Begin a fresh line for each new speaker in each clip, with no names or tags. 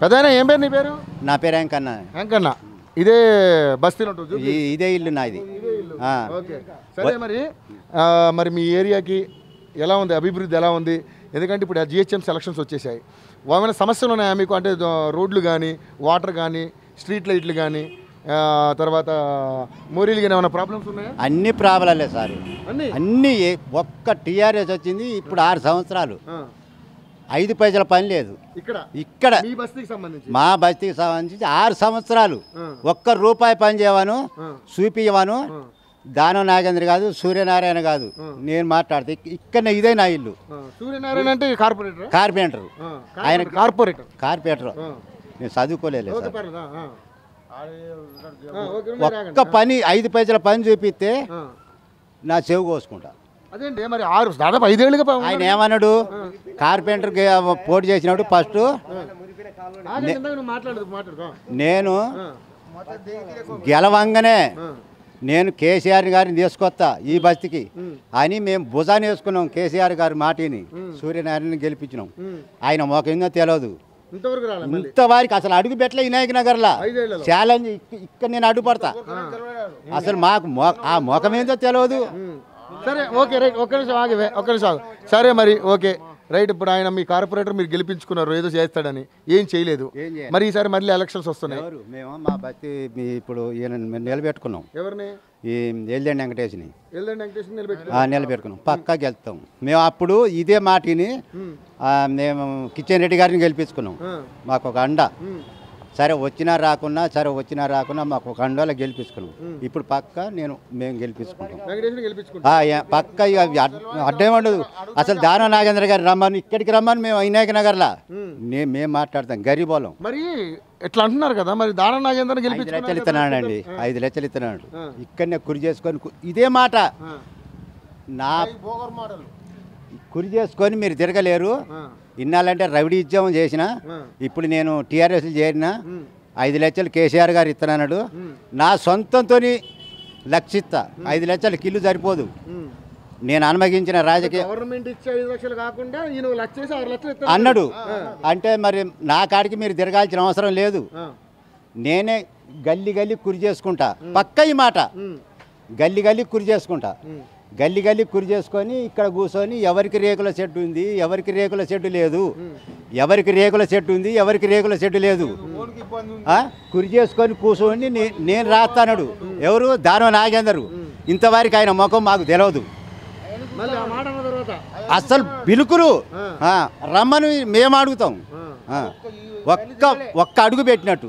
పెద్దయినా ఏం పేరు నీ పేరు?
నా పేరు వెంకన్న.
వెంకన్న, ఇదే బస్తీలో ఉంటుంది?
ఇదే ఇల్లు నాది.
ఓకే, సరే. మరి మీ ఏరియాకి ఎలా ఉంది అభివృద్ధి, ఎలా ఉంది? ఎందుకంటే ఇప్పుడు జిహెచ్ఎంసీ ఎలక్షన్స్ వచ్చేసాయి. ఏమైనా సమస్యలు ఉన్నాయా మీకు? అంటే రోడ్లు కానీ, వాటర్ కానీ, స్ట్రీట్ లైట్లు కానీ, తర్వాత మోరీలు కానీ ఏమైనా ప్రాబ్లమ్స్ ఉన్నాయా?
అన్ని ప్రాబ్లమ్లే సార్, అన్నీ. ఒక్క టీఆర్ఎస్ వచ్చింది ఇప్పుడు 6 సంవత్సరాలు, 5 పైసల పని లేదు ఇక్కడ. మా బస్తీకి సంబంధించి 6 సంవత్సరాలు ఒక్క రూపాయి పని చేయవను, చూపియవను. దానం నాగేంద్ర కాదు, సూర్యనారాయణ కాదు, నేను మాట్లాడితే ఇక్కడనే ఇదే నా ఇల్లు.
సూర్యనారాయణ అంటే కార్పొరేటర్.
ఆయన కార్పొరేటర్. నేను చదువుకోలేదు. ఒక్క పని 5 పైసల పని చూపిస్తే నా చెవు కోసుకుంటా.
అదేంటి మరి దాదాపు 5 ఏళ్ళుగా
ఆయన ఏమన్నాడు? కార్పెంటర్ పోటీ చేసినప్పుడు ఫస్ట్ నేను గెలవంగానే నేను కేసీఆర్ గారిని తీసుకొస్తా ఈ బస్తీకి అని మేము భుజాన్ని వేసుకున్నాం. కేసీఆర్ గారి మాటిని సూర్యనారాయణ గెలిపించినాం. ఆయన మొకేందో తెలియదు ఇంతవారికి, అసలు అడుగు పెట్టలే వినాయక నగర్లా. ఛాలెంజ్ ఇక్కడ నేను అడ్డుపడతా, అసలు మాకు ఆ మొఖమేందో తెలియదు.
సరే, ఓకే, రైట్. ఒక్క నిమిషం సరే, మరి ఓకే, రైట్. ఇప్పుడు ఆయన మీ కార్పొరేటర్ మీరు గెలిపించుకున్నారు, ఏదో చేస్తాడని, ఏం చేయలేదు. మరి ఈసారి మళ్ళీ ఎలక్షన్స్ వస్తున్నాయి.
మేము మా బస్తీ ఇప్పుడు నిలబెట్టుకున్నాం.
ఎవరిని?
ఈ ఎల్దండి వెంకటేష్ని నిలబెట్టుకున్నాం. పక్కా గెలుస్తాం మేము. అప్పుడు ఇదే మాటిని మేము కిచెన్ రెడ్డి గారిని గెలిపించుకున్నాం. మాకు ఒక అండ. సరే వచ్చినా రాకున్నా మాకు ఒక అండలో గెలిపించుకున్నాం. ఇప్పుడు పక్క మేము గెలిపించుకుంటాం పక్క. ఇక అడ్డం ఉండదు. అసలు దానం నాగేంద్ర గారు రమ్మని, ఇక్కడికి రమ్మని మేము వినాయక నగర్లా మేము మాట్లాడతాం. గరీబోళం.
మరి ఎట్లా అంటున్నారు కదా, మరి దానం నాగేంద్ర
5 లక్షలు ఇస్తున్నాడండి. 5 లక్షలు ఇస్తున్నాడు. ఇక్కడనే కురి చేసుకొని ఇదే మాట నా కురి చేసుకొని మీరు తిరగలేరు. ఇన్నాళ్ళంటే రవిడి ఉద్యమం చేసిన, ఇప్పుడు నేను టీఆర్ఎస్ చేరిన. 5 లక్షలు కేసీఆర్ గారు ఇస్తున్నాడు. నా సొంతంతో లక్షిస్తా. 5 లక్షలకి ఇల్లు సరిపోదు. నేను అనుమతించిన రాజకీయ
గవర్నమెంట్ ఇచ్చే 5 లక్షలు కాకుండా
అన్నాడు. అంటే మరి నా కాడికి మీరు తిరగాల్సిన అవసరం లేదు. నేనే గల్లీ కురి చేసుకుంటా. పక్క ఈ మాట గల్లీ కురి చేసుకుంటా. గల్లీ కురి చేసుకొని ఇక్కడ కూర్చొని ఎవరికి రేకుల చెట్టు ఉంది, ఎవరికి రేకుల చెట్టు లేదు, ఎవరికి రేకుల చెట్టు ఉంది, ఎవరికి రేకుల చెట్టు లేదు, కురి చేసుకొని కూర్చొని నేను రాస్తాడు. ఎవరు? దానం నాగేందరు. ఇంతవరకు ఆయన ముఖం మాకు తెలియదు. అసలు బిలుకులు రమ్మని మేము అడుగుతాం. ఒక్క అడుగు పెట్టినట్టు.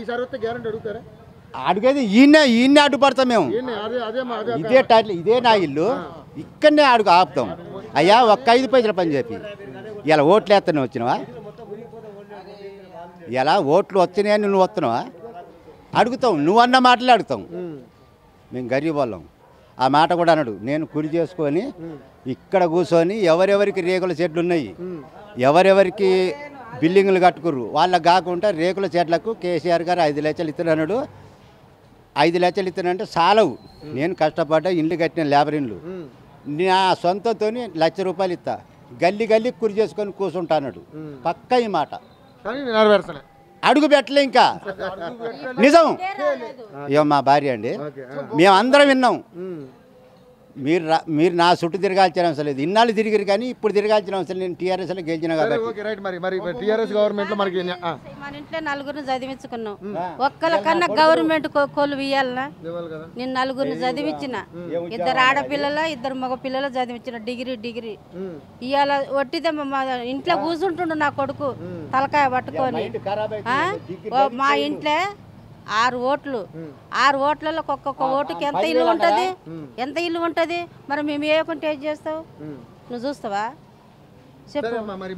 అడుగేది ఈయన్నే అడ్డుపడతాం మేము. ఇదే టైటిల్, ఇదే నా ఇల్లు, ఇక్కడనే అడుగు ఆపుతాం. అయ్యా ఒక్క 5 పైసల పని చెప్పి ఇలా ఓట్లు వేస్తూనే వచ్చినావా? ఇలా ఓట్లు వచ్చినాయని నువ్వు వస్తున్నావా? అడుగుతాం. నువ్వన్న మాటలే అడుగుతాం. మేము గరీబ్ వాళ్ళం. ఆ మాట కూడా అన్నాడు. నేను కురి చేసుకొని ఇక్కడ కూర్చొని ఎవరెవరికి రేకుల చెట్లు ఉన్నాయి, ఎవరెవరికి బిల్డింగులు కట్టుకుర్రు, వాళ్ళకు కాకుండా రేకుల చెట్లకు కేసీఆర్ గారు 5 లక్షలు ఇస్తున్నాడు. 5 లక్షలు ఇస్తానంటే చాలవు. నేను కష్టపడ్డా, ఇండ్లు కట్టిన లేబర్ ఇండ్లు. నా సొంతంతో 1 లక్ష రూపాయలు ఇస్తా. గల్లీ కురి చేసుకొని కూర్చుంటాడు. పక్క ఈ మాట అడుగు పెట్టలే. ఇంకా నిజం. ఇక మా భార్య అండి, మేమందరం విన్నాం. మీరు నా చుట్టూ తిరగాల్సిన అవసరం లేదు. ఇన్నాళ్ళు తిరిగిరు కానీ ఇప్పుడు తిరగాల్సిన అవసరం. నేను టీఆర్ఎస్లో గెలిచిన
మన ఇంట్లో 4గురిని చదివించుకున్నాం. ఒక్కల కన్నా గవర్నమెంట్ కొలువు ఇవ్వాలనా? నేను 4గురిని చదివించిన. 2 ఆడపిల్లల 2 మగ పిల్లలు చదివించిన. డిగ్రీ ఇవాళ ఒట్టిదే మా ఇంట్లో కూర్చుంటుండు నా కొడుకు తలకాయ పట్టుకొని. మా ఇంట్లో 6 ఓట్లు. 6 ఓట్లలో ఒక్కొక్క ఓటుకి ఎంత ఇల్లు ఉంటుంది? మరి మేము ఏకుంటే ఏం చేస్తావు? నువ్వు చూస్తావా? చెప్పు.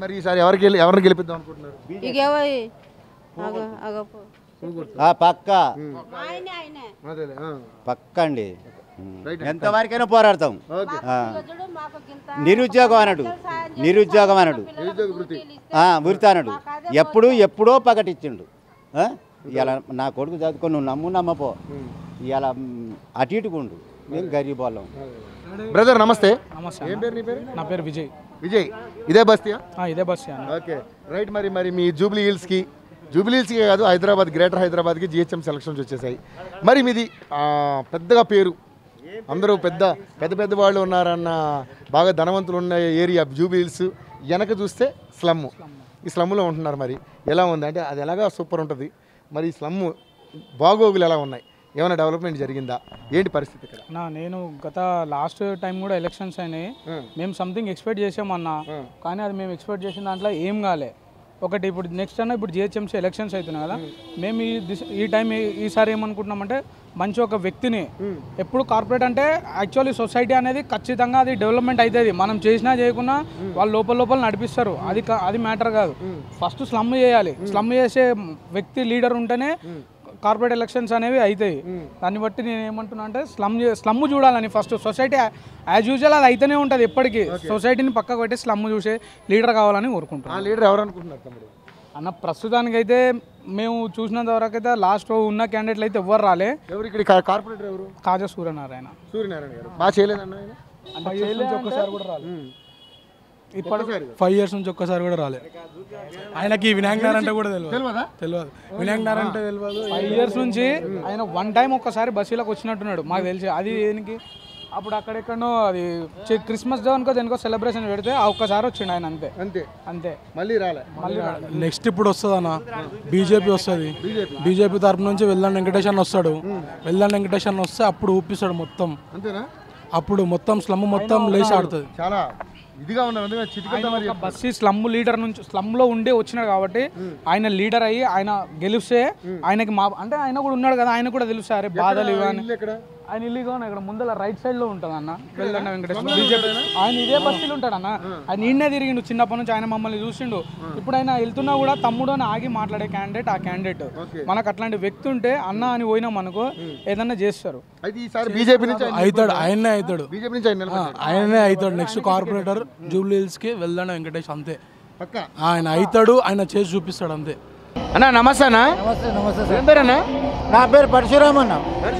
పక్క అండి, ఎంతవరకైనా పోరాడతాం. నిరుద్యోగం అన్నాడు, వృత్తి అన్నాడు. ఎప్పుడో ప్రకటించిండు. ఇలా నా కొడుకు చదువుకొని నువ్వు నమ్మపో. ఇలా అటు ఇటుకుండు. మేము గరీబ్ వాళ్ళం.
బ్రదర్ నమస్తే.
ఏం పేరు నీ పేరు? నా పేరు విజయ్.
ఇదే బస్తీయా?
ఇదే బస్తీ.
Okay, right. మరి మీ జూబ్లీ హిల్స్కి జూబిలీస్కే కాదు హైదరాబాద్, గ్రేటర్ హైదరాబాద్కి జిహెచ్ఎంసీ ఎలక్షన్స్ వచ్చేసాయి. మరి మీది పెద్దగా పేరు, అందరూ పెద్ద పెద్ద వాళ్ళు ఉన్నారన్న, బాగా ధనవంతులు ఉన్న ఏరియా జూబిలీస్. వెనక చూస్తే స్లమ్, ఈ స్లమ్లో ఉంటున్నారు. మరి ఎలా ఉంది అంటే అది ఎలాగా సూపర్ ఉంటుంది. మరి ఈ స్లమ్ బాగోగులు ఎలా ఉన్నాయి, ఏమైనా డెవలప్మెంట్ జరిగిందా, ఏంటి పరిస్థితి ఇక్కడ?
నేను గత లాస్ట్ టైం కూడా ఎలక్షన్స్ అయినాయి, మేము సంథింగ్ ఎక్స్పెక్ట్ చేసామన్నా, కానీ అది మేము ఎక్స్పెక్ట్ చేసిన దాంట్లో ఏం కాలే. ఒకటి ఇప్పుడు నెక్స్ట్ అన్న ఇప్పుడు జిహెచ్ఎంసీ ఎలక్షన్స్ అవుతున్నాయి కదా, మేము ఈ టైం ఈసారి ఏమనుకుంటున్నామంటే మంచి ఒక వ్యక్తిని, ఎప్పుడు కార్పొరేట్ అంటే యాక్చువల్లీ సొసైటీ అనేది ఖచ్చితంగా అది డెవలప్మెంట్ అవుతుంది, మనం చేసినా చేయకున్నా వాళ్ళు లోపల నడిపిస్తారు, అది మ్యాటర్ కాదు. ఫస్ట్ స్లమ్ చేయాలి, స్లమ్ చేసే వ్యక్తి లీడర్ ఉంటేనే కార్పొరేట్ ఎలక్షన్స్ అనేవి అవుతాయి. దాన్ని బట్టి నేను ఏమంటున్నా అంటే స్లమ్ చూడాలని ఫస్ట్. సొసైటీ యాజ్ యూజువల్ అది అయితేనే ఉంటుంది ఎప్పటికీ. సొసైటీని పక్కకు పెట్టి స్లమ్ చూసే లీడర్ కావాలని కోరుకుంటున్నాను.
ఆ లీడర్ ఎవరు అనుకుంటున్నారు తమ్ముడు?
అన్న ప్రస్తుతానికైతే మేము చూసినంత వరకు అయితే లాస్ట్ ఉన్న క్యాండిడేట్లు అయితే ఎవ్వరు రాలే.
ఎవరు ఇక్కడ కార్పొరేటర్ ఎవరు?
కాజా సూర్యనారాయణ
గారు బాగా చేయలేదన్న ఆయన?
ఒక్కసారి కూడా రాలేదు. ఇప్పుడు 5 years నుంచి ఒక్కసారి కూడా రాలేదు. ఆయనకి వినాయక్ నారాయణ అంటే కూడా తెలియదు. వినాయక్ నారాయణ అంటే తెలియదు. 5 years నుంచి ఆయన వన్ టైం ఒక్కసారి బస్సులోకి వచ్చినట్టున్నాడు మాకు తెలిసి. అది దేనికి అప్పుడు అక్కడెక్కడో అది క్రిస్మస్ డే అనుకో దేనికో సెలబ్రేషన్ పెడితే ఆ ఒక్కసారి వచ్చిండు ఆయన, అంతే. మళ్ళీ రాలే. నెక్స్ట్ ఇప్పుడు వస్తుంది అన్న, బీజేపీ వస్తుంది. బీజేపీ తరపు నుంచి వెల్లండి వెంకటేష్ అన్న వస్తాడు. వెల్లండి వెంకటేష్ అన్న వస్తే అప్పుడు ఊపిస్తాడు మొత్తం. అంతేనా? అప్పుడు మొత్తం స్లమ్ మొత్తం లేచి ఆడుతుంది.
చాలా ఇదిగా
బస్సీ స్లమ్ లీడర్ నుంచి స్లమ్లో ఉండే వచ్చినాడు కాబట్టి ఆయన లీడర్ అయ్యి ఆయన గెలిస్తే ఆయనకి అంటే ఆయన కూడా ఉన్నాడు కదా, ఆయన కూడా తెలుసు అరే బాధలు ఇవన్నీ. ఆయన ఇల్లుగా ఇక్కడ ముందర రైట్ సైడ్ లో ఉంటుంది అన్న వెల్లండి వెంకటేశ్వర. బీజేపీ ఆయన ఇదే బస్తీలు ఉంటాడు అన్న, ఆయన నిన్నే తిరిగిండు చిన్నప్పటి నుంచి, ఆయన మమ్మల్ని చూసిండు. ఇప్పుడు ఆయన వెళ్తున్నా కూడా తమ్ముడు అని ఆగి మాట్లాడే క్యాండిడేట్ ఆ క్యాండిడేట్. మనకు అట్లాంటి వ్యక్తి ఉంటే అన్న అని పోయినాం అనుకో ఏదన్నా చేస్తారు.
అవుతాడు, ఆయనే అవుతాడు, ఆయనే అవుతాడు నెక్స్ట్ కార్పొరేటర్ జూబ్లీ హిల్స్ కి వెల్లండి వెంకటేష్. అంతే, ఆయన అవుతాడు, ఆయన చేసి చూపిస్తాడు అంతే.
అన్నా నమస్తే అన్న.
నమస్తే
ఏం పేరన్నా?
నా పేరు పరశురామ్ అన్న.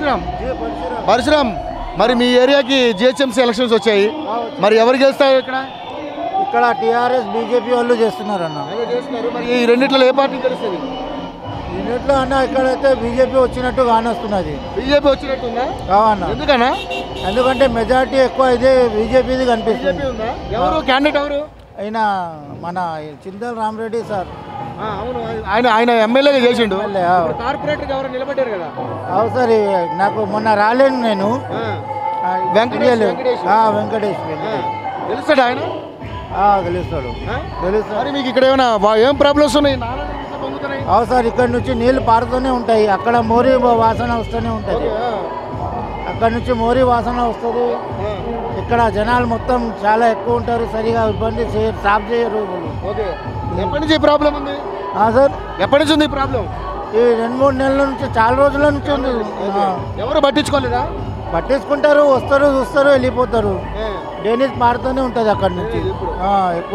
పరశురామ్, మరి మీ ఏరియాకి జిహెచ్ఎంసీ ఎలక్షన్స్ వచ్చాయి, మరి ఎవరు గెలుస్తారు ఇక్కడ?
ఇక్కడ టీఆర్ఎస్ బీజేపీ వాళ్ళు చేస్తున్నారు అన్న.
మరి ఈ రెండిట్లో ఏ పార్టీ గెలుస్తుంది?
రెండిట్లో అన్న ఇక్కడైతే బీజేపీ వచ్చినట్టు కానొస్తున్నది.
బీజేపీ వచ్చినట్టుందా?
కావన్నా.
ఎందుకన్నా?
ఎందుకంటే మెజారిటీ ఎక్కువ ఇదే బీజేపీది కనిపిస్తుంది.
ఎవరు క్యాండిడేట్ ఎవరు?
అయినా మన చింతల రామరెడ్డి సార్.
ఆయన ఎమ్మెల్యేగా చేసిండు. కార్పొరేటర్ ఎవరు నిలబడ్డారు కదా?
అవు సార్, నాకు మొన్న రాలేను నేను. వెంకటేష్
గెలుస్తాడు ఆయన?
గెలుస్తాడు.
మరి మీకు ఇక్కడ ఏమైనా ఏం ప్రాబ్లమ్స్ ఉన్నాయి?
అవు సార్, ఇక్కడ నుంచి నీళ్లు పారుతూనే ఉంటాయి, అక్కడ మోరీ వాసన వస్తూనే ఉంటుంది, అక్కడ నుంచి మోరీ వాసన వస్తుంది. ఇక్కడ జనాలు మొత్తం చాలా ఎక్కువ ఉంటారు, సరిగా ఇబ్బంది స్టాప్ చేయరు.
ఎప్పటి నుంచి ప్రాబ్లం ఉంది
సార్?
ఎప్పటి నుంచి ఉంది ప్రాబ్లం?
ఈ 2-3 నెలల నుంచి, చాలా రోజుల నుంచి ఉంది.
ఎవరు పట్టించుకోలేదా?
పట్టించుకుంటారు, వస్తారు, చూస్తారు, వెళ్ళిపోతారు. డ్రైనేజ్ పారుతూనే ఉంటుంది అక్కడ నుంచి ఎక్కువ.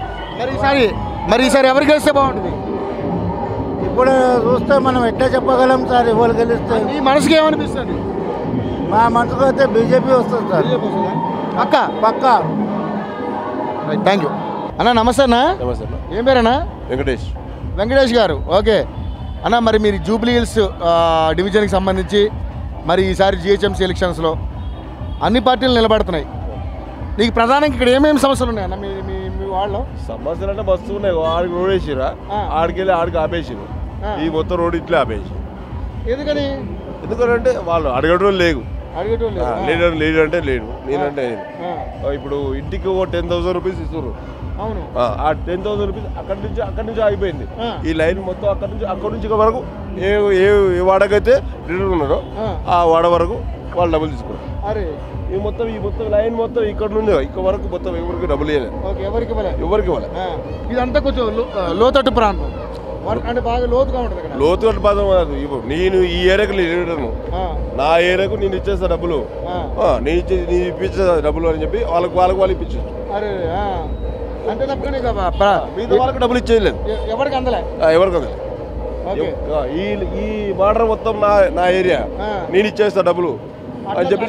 మరి ఈసారి ఎవరు గెలిస్తే బాగుంటుంది?
ఇప్పుడు చూస్తే మనం ఎట్లా చెప్పగలం సార్ ఎవరు గెలిస్తే?
మీ మనసుకి ఏమనిపిస్తుంది?
మా మనసుకు అయితే బీజేపీ వస్తుంది సార్, పక్కా.
థ్యాంక్ యూ అన్న. నమస్తే అన్న. ఏం పేరన్నా? వెంకటేష్ గారు. ఓకే అన్న, మరి మీరు జూబ్లీ హిల్స్ డివిజన్కి సంబంధించి మరి ఈసారి జిహెచ్ఎంసీ ఎలక్షన్స్లో అన్ని పార్టీలు నిలబడుతున్నాయి. నీకు ప్రధానంగా ఇక్కడ ఏమేమి సమస్యలు ఉన్నాయన్న మీ వాళ్ళు?
సమస్యలు అంటే బస్సు ఉన్నాయి, ఆడికి రోడ్ వేసిరా, ఆడికెళ్ళి ఆడికి ఆపేసిరు, ఈ మొత్తం రోడ్ ఇట్లా ఆపేసి.
ఎందుకని?
ఎందుకంటే వాళ్ళు అడగడం లేదు, లీడర్ అంటే లేడు, నేనంటే ఇప్పుడు ఇంటికి ఒక 10,000 రూపీస్ ఇస్తున్నారు. ఆ 10,000 రూపీస్ అక్కడి నుంచి ఆగిపోయింది. ఈ లైన్ మొత్తం అక్కడి నుంచి వరకు ఏ వాడకైతే లీడర్ ఉన్నారో ఆ వాడ వరకు వాళ్ళు డబ్బులు తీసుకున్నారు. ఈ మొత్తం లైన్ మొత్తం ఇక్కడ నుంచి ఇక్కడ వరకు మొత్తం ఎవరికి డబ్బులు ఇవ్వలేదు, ఎవరికి ఇవ్వలేదు.
ఇదంతా కొంచెం లోతట్టు ప్రాంతం, అంటే బాగా లోతుగా ఉంటుంది.
లోతు ప్రాంతం కాదు. ఇప్పుడు నేను ఈ ఏరియాకి లీడర్ను, నా ఏరియాకు నేను ఇచ్చేస్తా డబ్బులు, నేను ఇప్పించేస్తా డబ్బులు అని చెప్పి వాళ్ళు ఇప్పించారు.
అంటే
మిగతా వాళ్ళకి డబ్బులు ఇచ్చేయలేదు,
ఎవరికి అందలే.
ఈ బార్డర్ మొత్తం నా ఏరియా, నేను ఇచ్చేస్తా డబ్బులు అని చెప్పి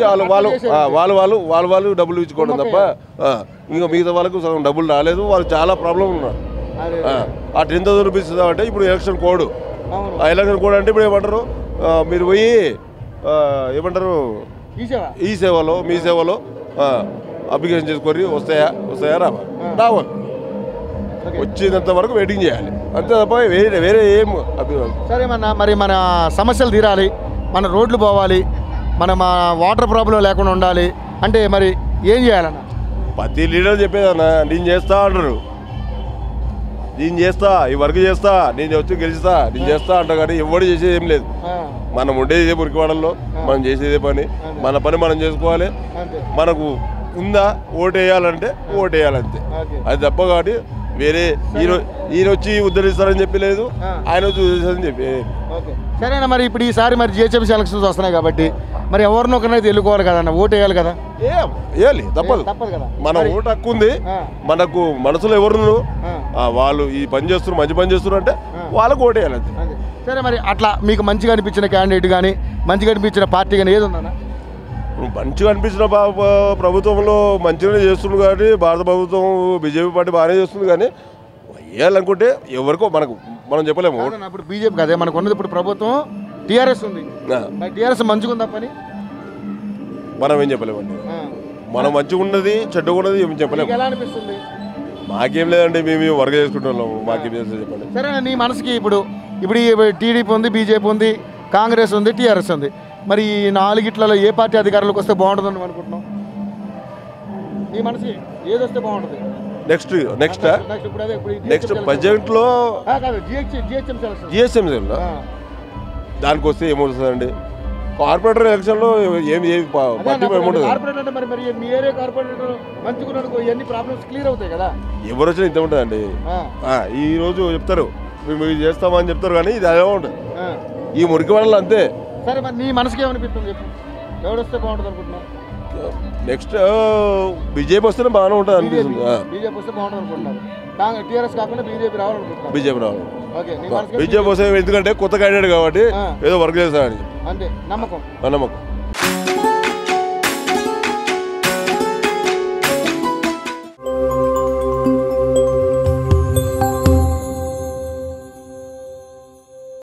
వాళ్ళు డబ్బులు ఇచ్చుకోవడం తప్ప ఇంకా మిగతా వాళ్ళకు సగం డబ్బులు రాలేదు. వాళ్ళు చాలా ప్రాబ్లం ఉన్నారు. ఆ 10,000 రూపీస్ ఇస్తామంటే ఇప్పుడు ఎలక్షన్ కోడ్. ఆ ఎలక్షన్ కోడ్ అంటే ఇప్పుడు ఏమంటారు, మీరు పోయి ఏమంటారు ఈ సేవలో మీ సేవలో అప్లికేషన్ చేసుకొని వస్తాయా రావాలి. వచ్చినంత వరకు వెయిటింగ్ చేయాలి అంతే తప్ప వేరే ఏం
సరే మరి మన సమస్యలు తీరాలి, మన రోడ్లు పోవాలి, మన వాటర్ ప్రాబ్లం లేకుండా ఉండాలి అంటే మరి ఏం చేయాలన్న?
ప్రతి లీడర్ చెప్పేదన్నా నేను చేస్తా అంటారు, నేను చేస్తా ఈ వర్క్ చేస్తా, నేను వచ్చి గెలుస్తా, నేను చేస్తా అంటా. కానీ ఎవడు చేసేది ఏం లేదు. మనం ఉండేది ఇదే మురికివాడల్లో, మనం చేసేదే పని, మన పని మనం చేసుకోవాలి. మనకు ఉందా ఓటు వేయాలంటే ఓటు వేయాలంతే, అది తప్ప. కాబట్టి వేరే ఈయన వచ్చి ఉద్ధరిస్తారని చెప్పి లేదు, ఆయన వచ్చి ఉద్ధరిస్తారని చెప్పి.
సరేనా, మరి ఇప్పుడు ఈసారి మరి జిహెచ్ఎంసీ ఎలక్షన్స్ వస్తున్నాయి కాబట్టి మరి ఎవరినో ఒకరినైతే ఎన్నుకోవాలి కదన్న, ఓటు వేయాలి కదా.
వేయాలి, తప్పదు కదా. మన ఓటు హక్కు ఉంది మనకు. మనసులో ఎవరు వాళ్ళు ఈ పని చేస్తున్నారు, మంచి పని చేస్తున్నారు అంటే వాళ్ళకు ఓటు వేయాలి అంతే.
సరే, మరి అట్లా మీకు మంచిగా అనిపించిన క్యాండిడేట్ కానీ మంచిగా అనిపించిన పార్టీ కానీ ఏది ఉందన్న?
మంచిగా అనిపించిన ప్రభుత్వంలో మంచిగానే చేస్తున్నారు. కాబట్టి భారత ప్రభుత్వం బీజేపీ పార్టీ బాగానే చేస్తుంది. కానీ వేయాలనుకుంటే ఎవరికో మనం చెప్పలేము.
ఇప్పుడు బీజేపీ కదే మనకు ఉన్నది, ఇప్పుడు ప్రభుత్వం టీఆర్ఎస్ ఉంది. టీఆర్ఎస్ మంచిగా ఉందా పని?
మనం ఏం చెప్పలేమండి. మనం మంచిగా ఉన్నది చెడ్డగా ఉన్నది ఏం చెప్పలేము.
ఎలా అనిపిస్తుంది?
మాకేం లేదండి, మేము వర్క్ చేసుకుంటున్నాము. మాకేం చేస్తుంది చెప్పండి.
సరే, నీ మనసుకి ఇప్పుడు టీడీపీ ఉంది, బీజేపీ ఉంది, కాంగ్రెస్ ఉంది, టీఆర్ఎస్ ఉంది. మరి ఈ నాలుగిట్లలో ఏ పార్టీ అధికారంలోకి వస్తే బాగుంటుందని అనుకుంటున్నాం? నీ మనసుకి ఏది వస్తే బాగుంటుంది?
నెక్స్ట్ బడ్జెట్లో జిహెచ్ఎంసీలో దానికి వస్తే ఏమవుతుందండి? కార్పొరేటర్ ఎలక్షన్లో ఏమి పార్టీ ఏముంటుంది. ఎవరు వచ్చినా ఇంత ఉంటుందండి. ఈ రోజు చెప్తారు మేము ఇది చేస్తామని చెప్తారు, కానీ ఇది అదే ఉంటుంది. ఈ మురికి వాళ్ళలో అంతే.
సరే, మరి నీ మనసుకి ఏమనిపిస్తుంది చెప్పు, ఎవరు వస్తే బాగుంటుంది అనుకుంటున్నావు?
నెక్స్ట్ బీజేపీ వస్తేనే బాగానే ఉంటుంది అనిపిస్తుంది.
బీజేపీ వస్తే బాగుంటుంది అనుకుంటున్నారు. టీఆర్ఎస్ కాకుండా బీజేపీ రావాలనుకుంటున్నారు.
బీజేపీ రావాలి. బీజేపీ వస్తే ఎందుకంటే కొత్త క్యాండిడేట్ కాబట్టి ఏదో వర్క్ చేస్తాడని
అంతే నమ్మకం.
నమ్మకం.